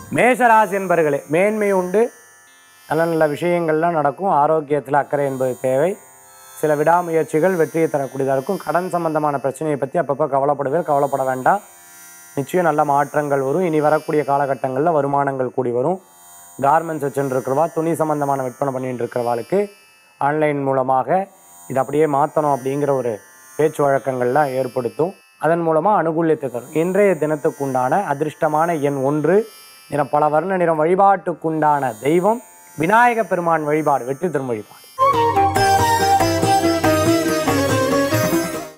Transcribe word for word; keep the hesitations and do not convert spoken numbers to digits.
மேஷராசி என்பர்களே, மேன்மை உண்டு, நல்ல நல்ல விஷயங்கள்லாம் நடக்கும். ஆரோக்கியத்தில் அக்கறை என்பது தேவை. சில விடாமுயற்சிகள் வெற்றியை தரக்கூடியதாக இருக்கும். கடன் சம்பந்தமான பிரச்சனையை பற்றி அப்பப்போ கவலைப்படுவேன், கவலைப்பட வேண்டாம். நிச்சயம் நல்ல மாற்றங்கள் வரும். இனி வரக்கூடிய காலகட்டங்களில் வருமானங்கள் கூடி வரும். கார்மெண்ட்ஸ் வச்சுட்டு இருக்கிறவா, துணி சம்பந்தமான விற்பனை பண்ணிட்டு இருக்கிறவாளுக்கு ஆன்லைன் மூலமாக இதை அப்படியே மாற்றணும் அப்படிங்கிற ஒரு பேச்சு வழக்கங்கள்லாம் ஏற்படுத்தும். அதன் மூலமாக அனுகூல்யத்தை தரும். இன்றைய தினத்துக்குண்டான அதிர்ஷ்டமான எண் ஒன்று, நிறம் பல வர்ண நிறம். வழிபாட்டுக்குண்டான தெய்வம் விநாயக பெருமான் வழிபாடு. வெற்றி தரும் வழிபாடு.